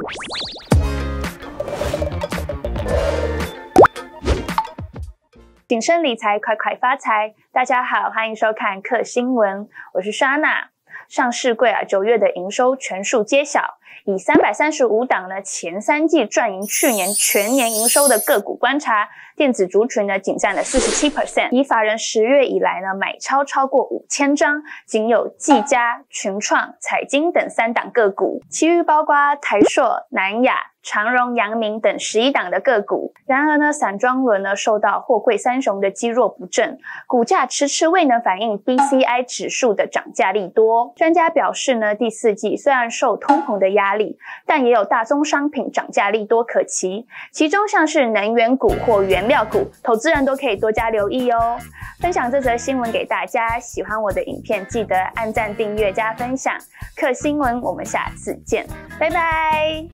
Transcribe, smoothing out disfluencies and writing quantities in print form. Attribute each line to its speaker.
Speaker 1: 谨慎理财，快快发财！大家好，欢迎收看客新闻，我是莎娜。上市柜9月的营收全数揭晓，以335档呢前3季赚赢去年全年营收的个股观察，电子族群呢仅占了 47%， 以法人10月以来呢买超过5000张，仅有技嘉、群创、彩晶等3档个股，其余包括台硕、南亚、长荣、阳明等11档的个股。然而呢，散装轮呢受到货柜三雄的积弱不振，股价迟迟未能反映 BCI 指数的涨价利多。专家表示呢，第4季虽然受通膨的压力，但也有大宗商品涨价利多可期，其中像是能源股或原料股，投资人都可以多加留意哦。分享这则新闻给大家，喜欢我的影片记得按赞、订阅、加分享。客新闻，我们下次见，拜拜。